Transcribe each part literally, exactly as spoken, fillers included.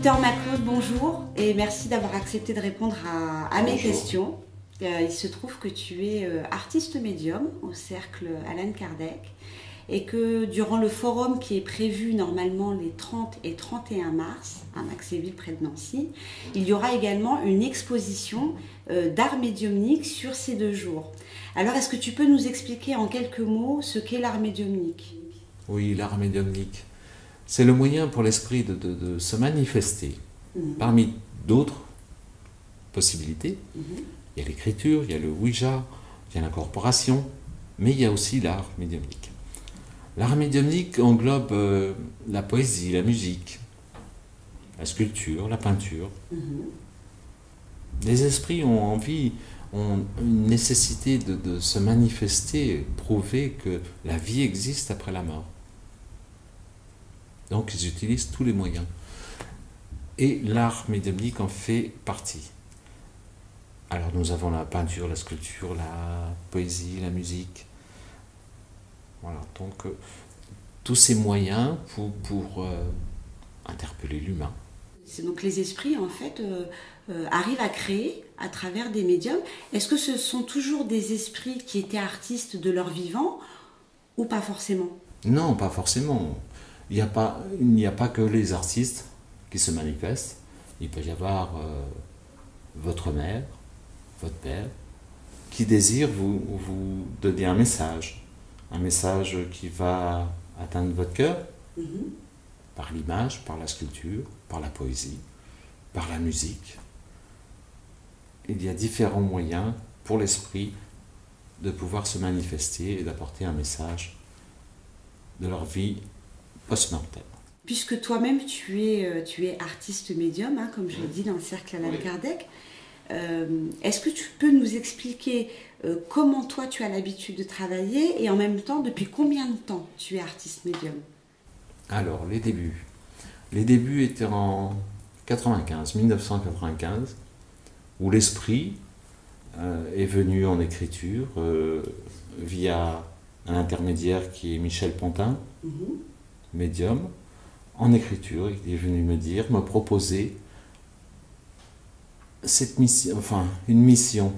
Victor Macleod, bonjour et merci d'avoir accepté de répondre à, à mes Bonjour. questions. Euh, il se trouve que tu es euh, artiste médium au cercle Allan Kardec et que durant le forum qui est prévu normalement les trente et trente et un mars à Maxéville près de Nancy, il y aura également une exposition euh, d'art médiumnique sur ces deux jours. Alors est-ce que tu peux nous expliquer en quelques mots ce qu'est l'art médiumnique? Oui, l'art médiumnique, c'est le moyen pour l'esprit de, de, de se manifester. Mmh. Parmi d'autres possibilités, mmh. il y a l'écriture, il y a le Ouija, il y a l'incorporation, mais il y a aussi l'art médiumnique. L'art médiumnique englobe euh, la poésie, la musique, la sculpture, la peinture. Mmh. Les esprits ont envie, ont une nécessité de, de se manifester, prouver que la vie existe après la mort. Donc ils utilisent tous les moyens. Et l'art médiumnique en fait partie. Alors nous avons la peinture, la sculpture, la poésie, la musique. Voilà, donc euh, tous ces moyens pour, pour euh, interpeller l'humain. C'est donc les esprits en fait euh, euh, arrivent à créer à travers des médiums. Est-ce que ce sont toujours des esprits qui étaient artistes de leur vivant ou pas forcément? Non, pas forcément. Il n'y a pas, il n'y a pas que les artistes qui se manifestent. Il peut y avoir euh, votre mère, votre père, qui désire vous, vous donner un message. Un message qui va atteindre votre cœur, mmh. par l'image, par la sculpture, par la poésie, par la musique. Il y a différents moyens pour l'esprit de pouvoir se manifester et d'apporter un message de leur vie post-mortelle. Puisque toi-même tu es, tu es artiste médium, hein, comme je l'ai dit dans le cercle Allan oui. Kardec, euh, est-ce que tu peux nous expliquer euh, comment toi tu as l'habitude de travailler et en même temps depuis combien de temps tu es artiste médium? Alors les débuts. Les débuts étaient en quatre-vingt-quinze, mille neuf cent quatre-vingt-quinze, où l'esprit euh, est venu en écriture euh, via un intermédiaire qui est Michel Pontin, mmh. médium, en écriture. Il est venu me dire, me proposer cette mission, enfin une mission,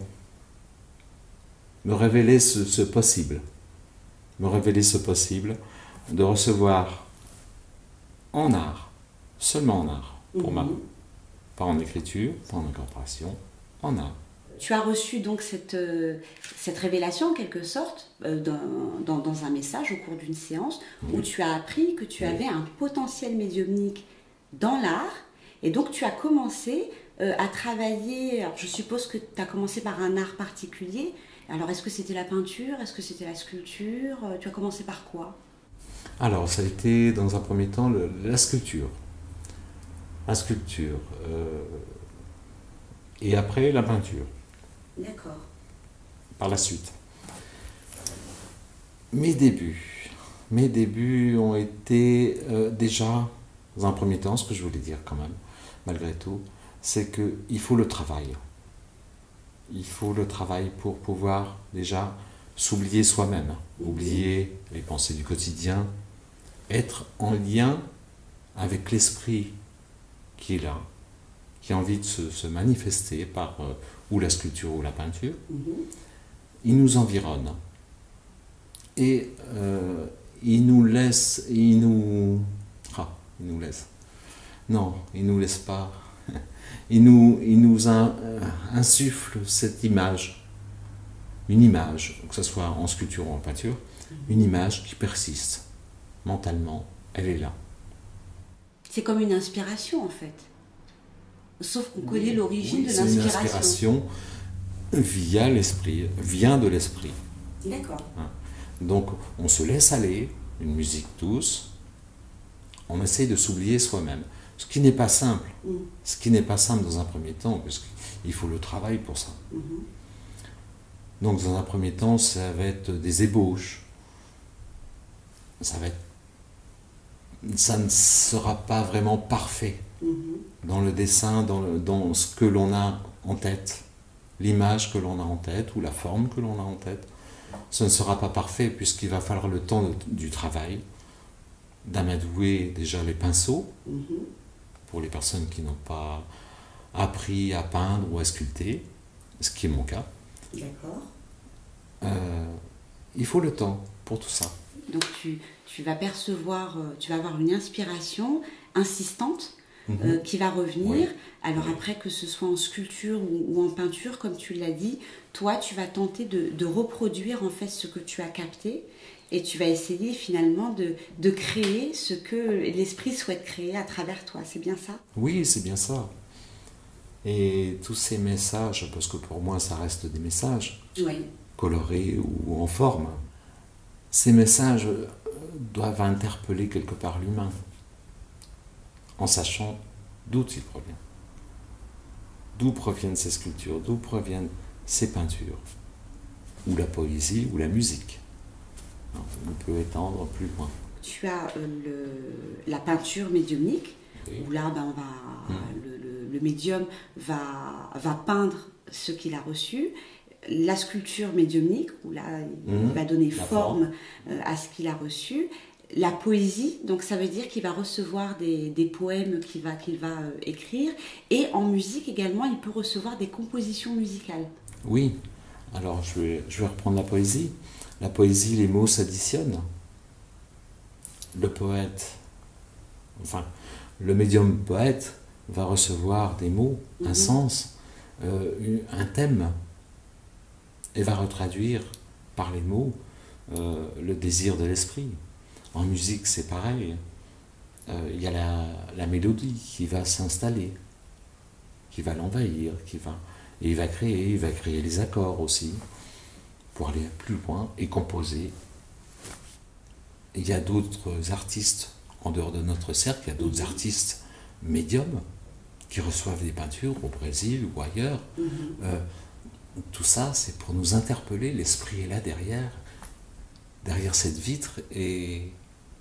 me révéler ce, ce possible, me révéler ce possible de recevoir en art, seulement en art, pour mmh. ma pas en écriture, pas en incorporation, en art. Tu as reçu donc cette, euh, cette révélation en quelque sorte euh, dans, dans, dans un message au cours d'une séance oui. où tu as appris que tu oui. avais un potentiel médiumnique dans l'art et donc tu as commencé euh, à travailler, alors je suppose que tu as commencé par un art particulier, alors est-ce que c'était la peinture, est-ce que c'était la sculpture, tu as commencé par quoi? Alors ça a été dans un premier temps le, la sculpture, la sculpture euh, et après la peinture. D'accord. Par la suite. Mes débuts. Mes débuts ont été euh, déjà, dans un premier temps, ce que je voulais dire quand même, malgré tout, c'est qu'il faut le travail. Il faut le travail pour pouvoir déjà s'oublier soi-même, mmh. oublier les pensées du quotidien, être en lien avec l'esprit qui est là, qui a envie de se, se manifester par euh, ou la sculpture ou la peinture, mmh. il nous environne. Et euh, il nous laisse, il nous... Ah, il nous laisse. Non, il nous laisse pas. Il nous, il nous in, euh, insuffle cette image, une image, que ce soit en sculpture ou en peinture, mmh. une image qui persiste. Mentalement, elle est là. C'est comme une inspiration en fait. Sauf qu'on connaît oui, l'origine oui, de l'inspiration. C'est une inspiration via l'esprit, vient de l'esprit. D'accord. Donc on se laisse aller, une musique douce, on essaye de s'oublier soi-même. Ce qui n'est pas simple, mm. ce qui n'est pas simple dans un premier temps, parce qu'il faut le travail pour ça. Mm-hmm. Donc dans un premier temps, ça va être des ébauches, ça va être, ça ne sera pas vraiment parfait. Mm-hmm. Dans le dessin, dans, le, dans ce que l'on a en tête, l'image que l'on a en tête ou la forme que l'on a en tête, ce ne sera pas parfait puisqu'il va falloir le temps de, du travail, d'amadouer déjà les pinceaux, mm-hmm. pour les personnes qui n'ont pas appris à peindre ou à sculpter, ce qui est mon cas. D'accord. Euh, il faut le temps pour tout ça. Donc tu, tu vas percevoir, tu vas avoir une inspiration insistante mmh. euh, qui va revenir. Oui. Alors oui. Après, que ce soit en sculpture ou, ou en peinture, comme tu l'as dit, toi tu vas tenter de, de reproduire en fait ce que tu as capté et tu vas essayer finalement de, de créer ce que l'esprit souhaite créer à travers toi. C'est bien ça? Oui, c'est bien ça. Et tous ces messages, parce que pour moi ça reste des messages, oui. colorés ou en forme, ces messages doivent interpeller quelque part l'humain, en sachant d'où il provient. D'où proviennent ces sculptures, d'où proviennent ces peintures, ou la poésie, ou la musique. On peut étendre plus loin. Tu as euh, le, la peinture médiumnique, oui. où là, ben, on va, mmh. le, le, le médium va, va peindre ce qu'il a reçu. La sculpture médiumnique, où là, il mmh. va donner la forme, forme. à ce qu'il a reçu. La poésie, donc ça veut dire qu'il va recevoir des, des poèmes qu'il va, qu'il va euh, écrire. Et en musique également, il peut recevoir des compositions musicales. Oui, alors je vais, je vais reprendre la poésie. La poésie, les mots s'additionnent. Le poète, enfin, le médium poète va recevoir des mots, mmh. un sens, euh, un thème, et va retraduire par les mots euh, le désir de l'esprit. En musique, c'est pareil. Euh, il y a la, la mélodie qui va s'installer, qui va l'envahir, qui va, et il va créer, il va créer les accords aussi, pour aller plus loin et composer. Il y a d'autres artistes en dehors de notre cercle, il y a d'autres mmh. artistes médiums qui reçoivent des peintures au Brésil ou ailleurs. Mmh. Euh, tout ça, c'est pour nous interpeller, l'esprit est là derrière, derrière cette vitre, et,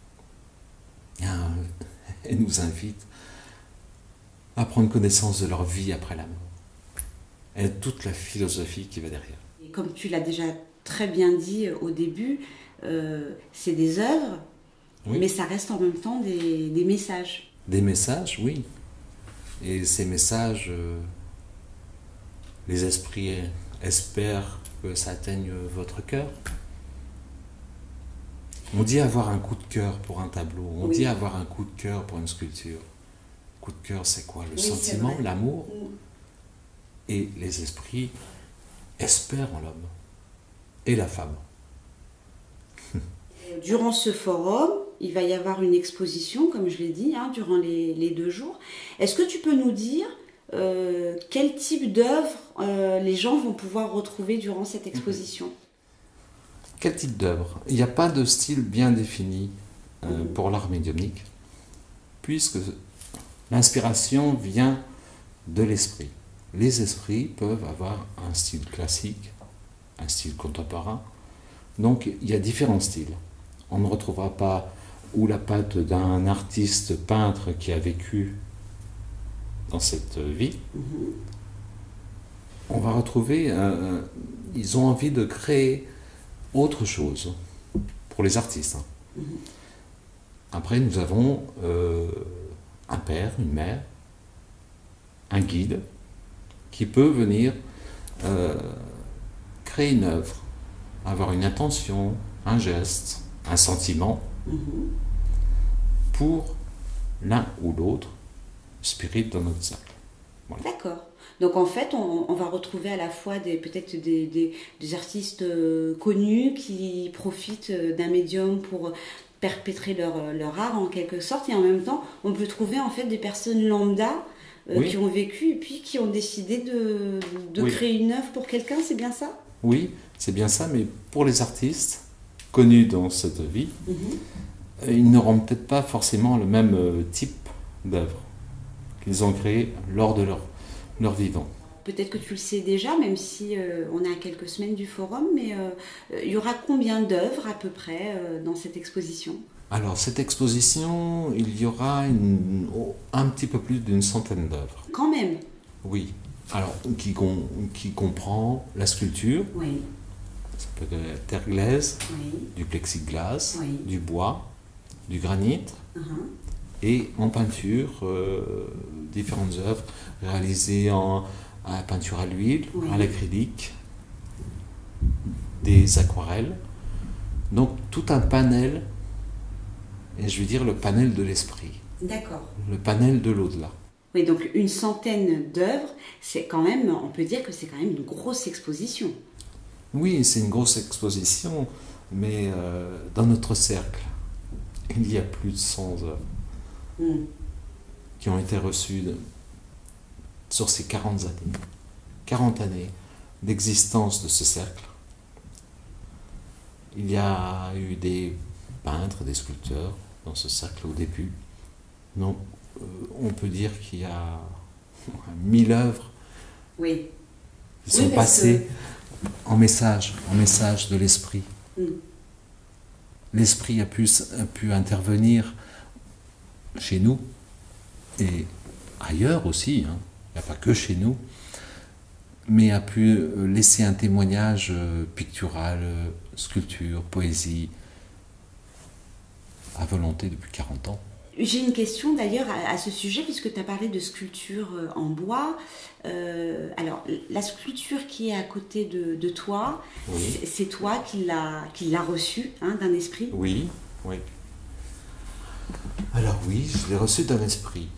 et nous invite à prendre connaissance de leur vie après la mort, et toute la philosophie qui va derrière. Et comme tu l'as déjà très bien dit au début, euh, c'est des œuvres, oui. mais ça reste en même temps des, des messages. Des messages, oui. Et ces messages, euh, les esprits espèrent que ça atteigne votre cœur. On dit avoir un coup de cœur pour un tableau, on oui. dit avoir un coup de cœur pour une sculpture. Coup de cœur, c'est quoi? Le oui, sentiment, l'amour. Et les esprits espèrent en l'homme et la femme. Durant ce forum, il va y avoir une exposition, comme je l'ai dit, hein, durant les, les deux jours. Est-ce que tu peux nous dire euh, quel type d'œuvre euh, les gens vont pouvoir retrouver durant cette exposition? Quel type d'œuvre? Il n'y a pas de style bien défini euh, mmh. pour l'art médiumnique, puisque l'inspiration vient de l'esprit. Les esprits peuvent avoir un style classique, un style contemporain. Donc il y a différents styles. On ne retrouvera pas ou la patte d'un artiste peintre qui a vécu dans cette vie. Mm-hmm. On va retrouver, euh, ils ont envie de créer autre chose pour les artistes. Hein. Mm-hmm. Après, nous avons euh, un père, une mère, un guide qui peut venir euh, créer une œuvre, avoir une intention, un geste, un sentiment mmh. pour l'un ou l'autre spirit dans notre cercle. Voilà. D'accord. Donc en fait, on, on va retrouver à la fois des, peut-être des, des, des artistes euh, connus qui profitent d'un médium pour perpétrer leur, leur art en quelque sorte, et en même temps, on peut trouver en fait des personnes lambda euh, oui. qui ont vécu et puis qui ont décidé de, de oui. créer une œuvre pour quelqu'un, c'est bien ça? Oui, c'est bien ça, mais pour les artistes connus dans cette vie, mmh. ils n'auront peut-être pas forcément le même type d'œuvre qu'ils ont créé lors de leur, leur vivant. Peut-être que tu le sais déjà, même si euh, on est à quelques semaines du forum, mais euh, il y aura combien d'œuvres à peu près euh, dans cette exposition? Alors, cette exposition, il y aura une, oh, un petit peu plus d'une centaine d'œuvres. Quand même? Oui. Alors, qui, qui comprend la sculpture, oui. ça peut être de la terre glaise, oui. du plexiglas, oui. du bois, du granit, uh-huh. et en peinture, euh, différentes œuvres réalisées en à peinture à l'huile, Oui. à l'acrylique, des aquarelles. Donc tout un panel, et je veux dire le panel de l'esprit, D'accord. le panel de l'au-delà. Oui, donc une centaine d'œuvres, c'est quand même, on peut dire que c'est quand même une grosse exposition. Oui, c'est une grosse exposition, mais euh, dans notre cercle, il y a plus de cent œuvres Mm. qui ont été reçues de- sur ces quarante années. quarante années d'existence de ce cercle. Il y a eu des peintres, des sculpteurs dans ce cercle au début. Donc, euh, on peut dire qu'il y a mille œuvres Oui. qui Oui, sont parce passées en message, en message de l'esprit. Mm. L'esprit a pu, s- a pu intervenir chez nous et ailleurs aussi, hein. Il n'y a pas que chez nous, mais a pu euh, laisser un témoignage euh, pictural, euh, sculpture, poésie, à volonté depuis quarante ans. J'ai une question d'ailleurs à, à ce sujet, puisque tu as parlé de sculpture euh, en bois. Euh, alors, la sculpture qui est à côté de, de toi, Oui. c'est- c'est toi qui l'as qui l'a reçue hein, d'un esprit. Oui, oui. Alors oui, je l'ai reçue d'un esprit.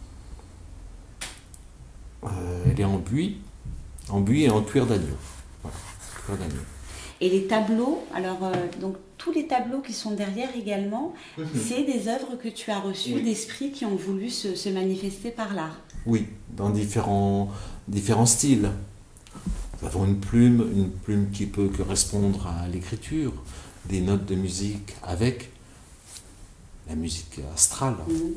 Euh, elle est en buis, en buis et en cuir d'agneau. Voilà, cuir d'agneau. Et les tableaux, alors euh, donc tous les tableaux qui sont derrière également, c'est des œuvres que tu as reçues Oui. d'esprits qui ont voulu se, se manifester par l'art. Oui, dans différents, différents styles. Nous avons une plume, une plume qui peut correspondre à l'écriture, des notes de musique avec la musique astrale, Mhm.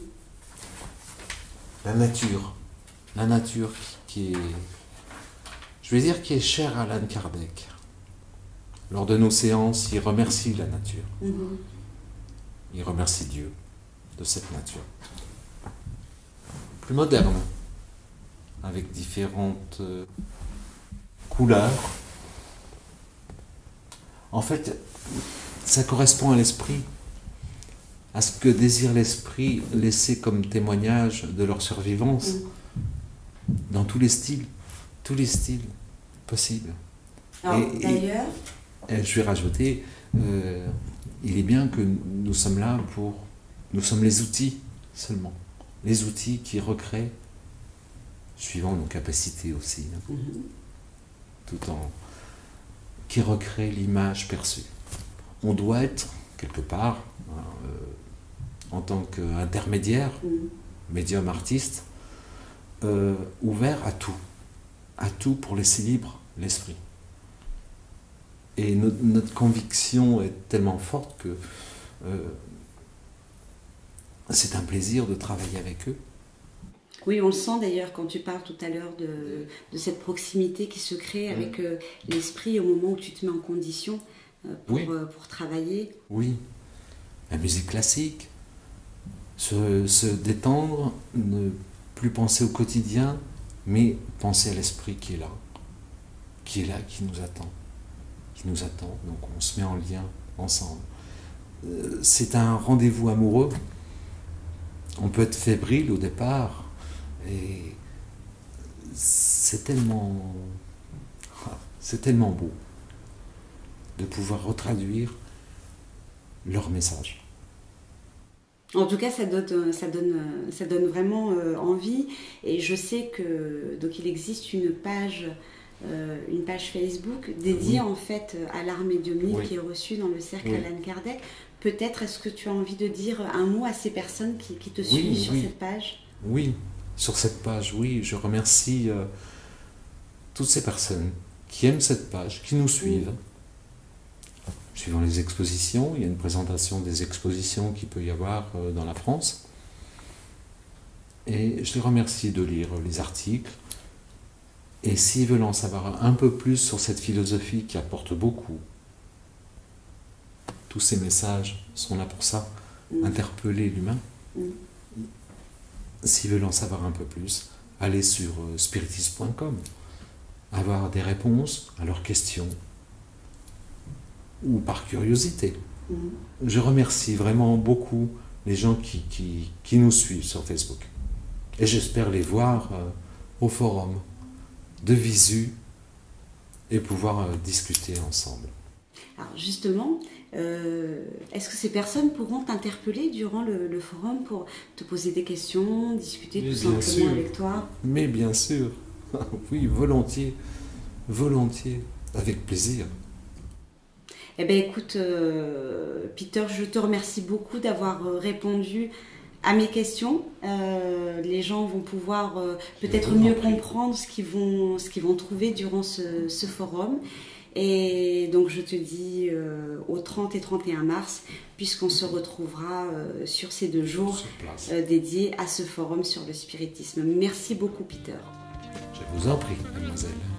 la nature, la nature qui est, je vais dire, qui est chère à Allan Kardec. Lors de nos séances, il remercie la nature, Mhm. il remercie Dieu de cette nature. Plus moderne, avec différentes euh, couleurs. En fait, ça correspond à l'esprit, à ce que désire l'esprit laisser comme témoignage de leur survivance, Mhm. dans tous les styles, tous les styles possibles. Alors, Et- et- d'ailleurs, Et je vais rajouter, euh, il est bien que nous sommes là pour... Nous sommes les outils seulement. Les outils qui recréent, suivant nos capacités aussi, hein, mhm. tout en... qui recréent l'image perçue. On doit être, quelque part, hein, euh, en tant qu'intermédiaire, Mhm. médium artiste, euh, ouvert à tout. À tout pour laisser libre l'esprit. Et no- notre conviction est tellement forte que euh, c'est un plaisir de travailler avec eux. Oui, on le sent d'ailleurs quand tu parles tout à l'heure de, de cette proximité qui se crée avec euh, l'esprit au moment où tu te mets en condition euh, pour, Oui. euh, pour travailler. Oui, la musique classique, se, se détendre, ne plus penser au quotidien, mais penser à l'esprit qui est là, qui est là, qui nous attend, qui nous attend. Donc on se met en lien ensemble. Euh, C'est un rendez-vous amoureux. On peut être fébrile au départ, et c'est tellement, c'est tellement beau de pouvoir retraduire leur message. En tout cas, ça donne, ça donne, ça donne vraiment euh, envie. Et je sais que donc il existe une page, euh, une page Facebook dédiée Oui. en fait à l'art médiumnique Oui. qui est reçue dans le cercle Oui. Allan Kardec. Peut-être est-ce que tu as envie de dire un mot à ces personnes qui, qui te Oui, suivent sur oui. cette page? Oui, sur cette page, oui, je remercie euh, toutes ces personnes qui aiment cette page, qui nous suivent. Suivant les expositions, il y a une présentation des expositions qu'il peut y avoir euh, dans la France. Et je les remercie de lire les articles. Et s'ils veulent en savoir un peu plus sur cette philosophie qui apporte beaucoup, tous ces messages sont là pour ça, Mm. interpeller l'humain. Mm. S'ils veulent en savoir un peu plus, allez sur euh, spiritisme point com, avoir des réponses à leurs questions, ou par curiosité. Mm. Je remercie vraiment beaucoup les gens qui, qui, qui nous suivent sur Facebook. Et j'espère les voir euh, au forum, de visu, et pouvoir euh, discuter ensemble. Alors justement, euh, est-ce que ces personnes pourront t'interpeller durant le, le forum pour te poser des questions, discuter Mais tout bien simplement sûr. avec toi? Mais bien sûr, oui, volontiers, volontiers, avec plaisir. Eh bien écoute, euh, Peter, je te remercie beaucoup d'avoir euh, répondu à mes questions. Euh, les gens vont pouvoir euh, peut-être mieux comprendre ce qu'ils vont, ce qu'ils vont trouver durant ce, ce forum. Et donc je te dis euh, au trente et trente et un mars, puisqu'on se retrouvera euh, sur ces deux jours euh, dédiés à ce forum sur le spiritisme. Merci beaucoup, Peter. Je vous en prie, mademoiselle.